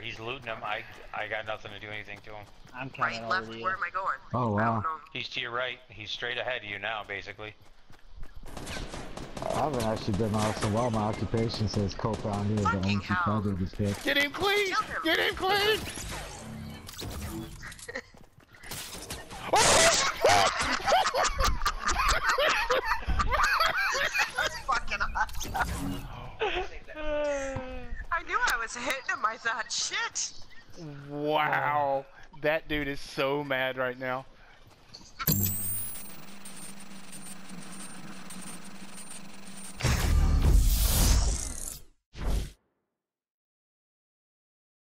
He's looting him. I got nothing to do anything to him. I'm coming Right, left, over to you. where am I going? Oh I wow. don't know. He's to your right. He's straight ahead of you now, basically. I haven't actually been out so well. My occupation says co-founder of the Fucking OMC hell. Battle District. Get him clean! Kill him. Get him clean! That's fucking awesome. I knew I was hitting him. I thought, shit. Wow. That dude is so mad right now.